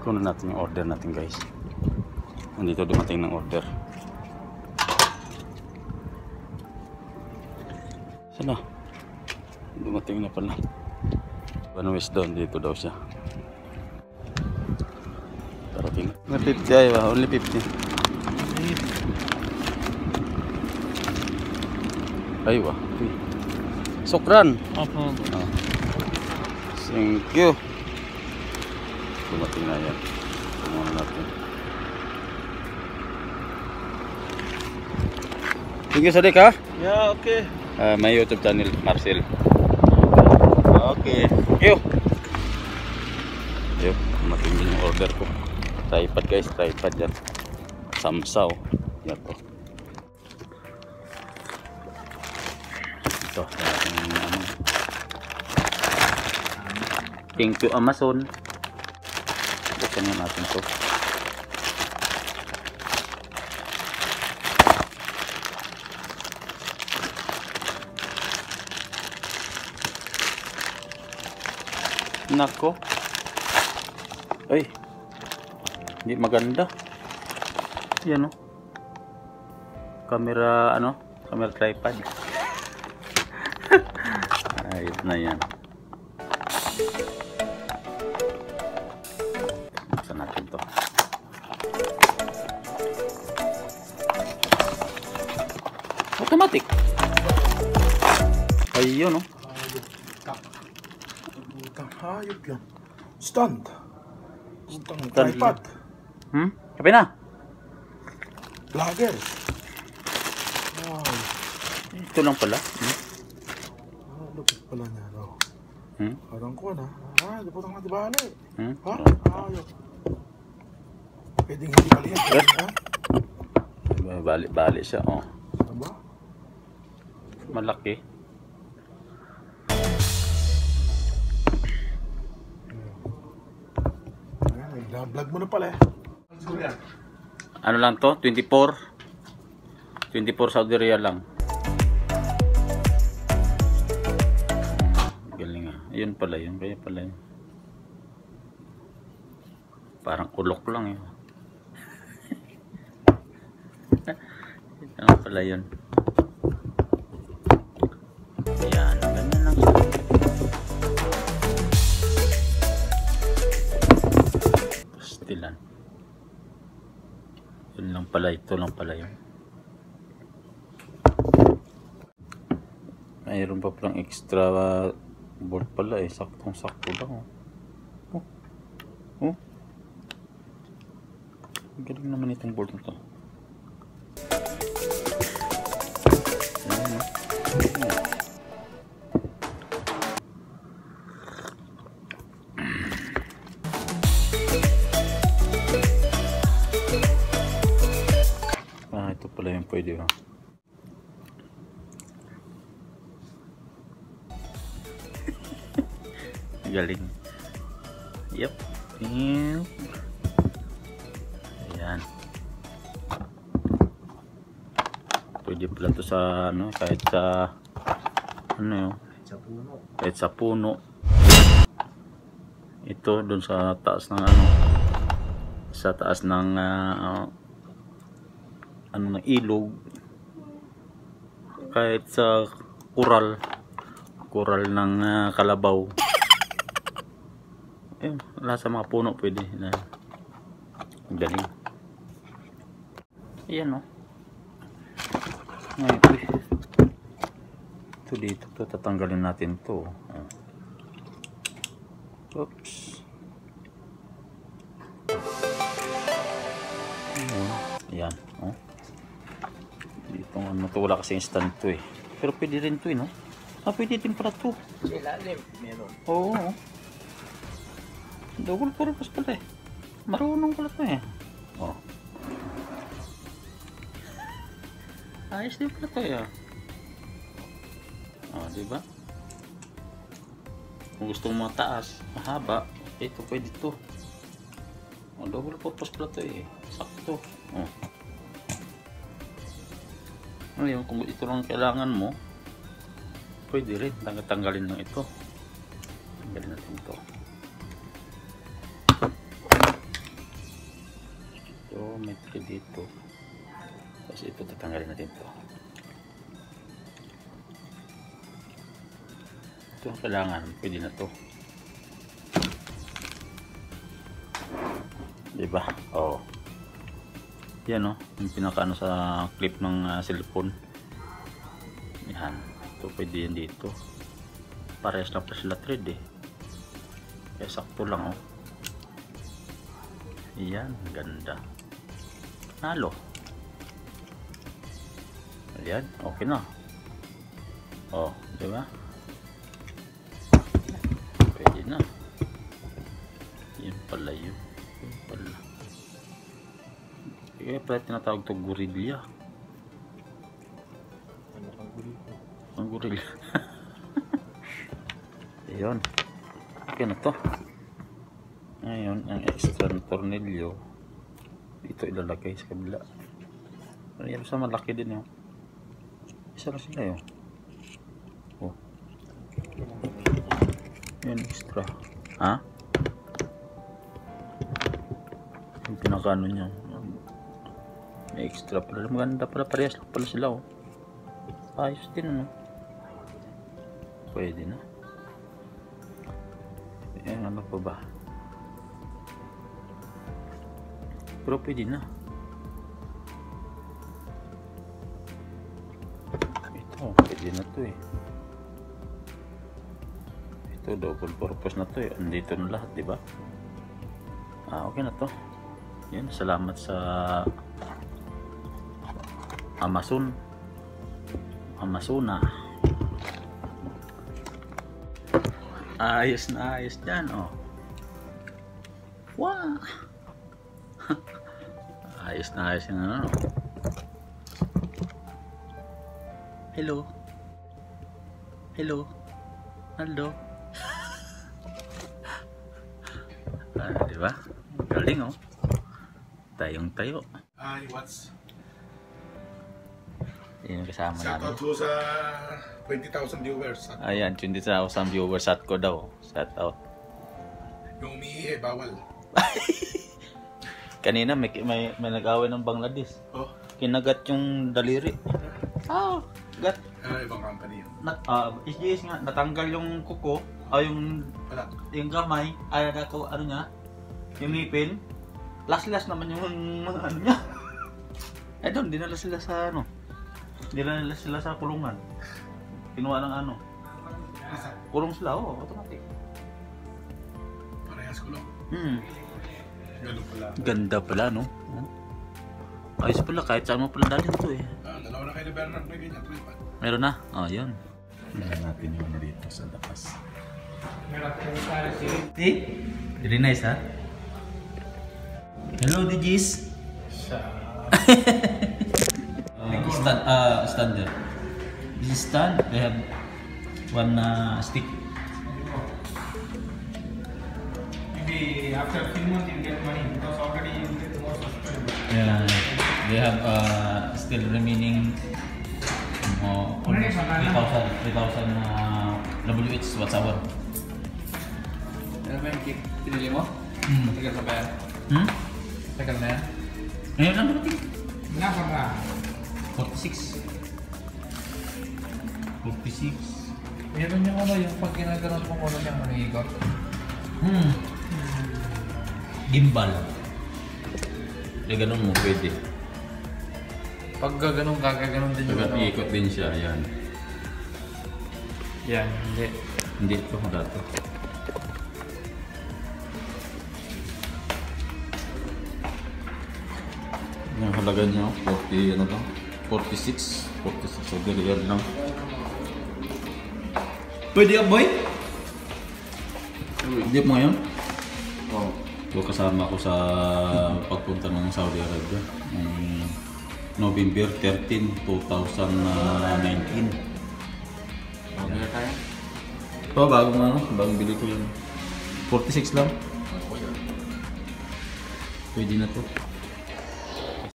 Kunin natin yung order natin, guys. Nandito dumating ng order. Sana dumating na pala. Panuwis doon, dito daw siya. Parating na 50 ay ba? Only 50. Ay wah. Sokran. Apa? Oh. Thank you. Dumating na yan. Tumulong natin. Thank you, Sadik, ha? Ya, oke. May YouTube channel, Marcel. Okay. Thank you. Yun, dumating din yung order ko. Tripod, guys. Tripod yan. Samsaw. Yan to. Ito. Thank you, Amazon. Buksan nga natin to. Nako. Ay. Hindi maganda. Yan o. Camera ano? Camera tripod. Ayos na yan. Buksan natin to. Automatic. Ayun o. Hayop yan. Stand. Stand. Tripod. Kape na. Vlogger. Wow. Ito lang pala. Lupit pala niya. No? Parang ko na. Lupit ang natibali. Ha? Hayop. Pwedeng hindi pala yan. Ha? Bali-bali siya. Oh. Diba? Malaki. Vlog mo na pala eh. Ano lang to? 24 Saudi Riyal lang. Galing ah. Ayun pala yun. Kaya pala yun. Parang ulok lang yun. Ano pala yun? Ayan. Ganyan lang siya. Pastilan. Yun lang pala. Ito lang pala yun. Mayroon pa palang extra board pala eh. Saktong sakto lang oh. Oh. Galing naman itong board na to. Ayan, ito pala yung pwede oh. Galing. Yep. Ayan. Pwede pala to sa ano, kahit sa ano yun, kahit sa puno. Ito dun sa taas ng ano, sa taas ng ano ng ilog, kahit sa kural ng kalabaw. Eh, wala sa mga puno pwede na. Galing. Ayan o. Ngayon, ito dito, ito tatanggalin natin to. Oops. Ayan. Oh. Dito ano to, wala kasi instant to eh. Pero pwede rin to eh, no? Pwede din pala to. Ilalim, meron. Oo. Double purpose pala eh. Marunong pala to eh. Oh. Ayos din pala to eh. Oh, diba? Kung gusto mo mataas, mahaba, ito pwede to. Oh, double purpose pala to eh. Sakto. Oh. Ngayon, kung ito lang kailangan mo, pwede rin. Tanggalin lang ito. Tanggalin natin ito. lalaki dito. Tapos ito tatanggalin natin to. Ito ang kailangan, pwede na to. Diba? Oo. Yan o, yung pinakaano sa clip ng cellphone. Yan. Ito pwede yan dito. Parehas lang pa sila thread eh. Kaya sakto lang o. Yan, ganda. Nalo. Ayan, okay na. Oh, di ba? Pwede na. Yun pala yun. Yun pala. Kaya pala tinatawag ito gorilla. Ano kang gorilla? Ang gorilla. Ayun. Okay na to. Ngayon, ang extra na tornilyo dito ilalagay sa kabila. Yan sa malaki din yun. Isa na sila yun. Oh. Yan extra. Ha? Yung pinakano niya. May extra pala. Maganda pala. Parehas lang pala sila oh. Ayos din ano. Pwede na. Ayan ano pa ba? Pero pwede na. Ito, pwede na to eh. Ito, double purpose na to eh. Andito na lahat, diba? Okay na to. Yan, salamat sa Amazona. Ayos na ayos dyan, oh. Wow! Ayos na ayos yung ano. Hello. Hello. Hello. Diba? Galing oh. Tayong tayo. Ay, what's? Yan yung kasama Shout namin. out to sa 20,000 viewers. Ayan, 20,000 viewers at ko daw. Shout out. Yung umiihi, bawal. Kanina may nag-away ng Bangladesh. Oh, Kinagat yung daliri. Gat. ibang company yun. SGS nga, natanggal yung kuko, yung Wala. gamay, ano niya, yung ngipin. Last naman yung mga ano niya. Doon, dinala sila sa ano. Dinala sila sa kulungan. Kinuha ng ano. Kulong sila, automatic. Parehas ko lang. Ganun pala. Ganda pala, no? Ayos pala, kahit saan mo pala dalhin to eh. Dalawa na kayo ni Bernard may ganyan. Meron na? Yun. Meron natin yung ano dito sa lakas. See? Very nice, ha? Hello, DJs. Standard. This is stand. They have one stick. Maybe after a few months you get money because already you get more subscribers. Yeah, they have still remaining 3,000 WH watts hour. Ano ba yung pinili mo? Tagal na ba yan? Tagal na yan? Ngayon lang natin. Nasa ka? 46. Meron yung ano yung pag ginaganon mo muna ng manigot. Gimbal. Kaya ganun mo pwede. Pag gaganon ka, gaganon din yung ano. Ikot din siya, yan. Yan, hindi. Hindi ito dato. Yung halaga niya, 40 ano lang, 46 so real lang. Pwede ka boy? Hindi mo ngayon? Oo. So kasama ko sa pagpunta ng Saudi Arabia November 13, 2019. Maganda tayo? Ito, bagong bili ko yan. 46 lang. Pwede na to.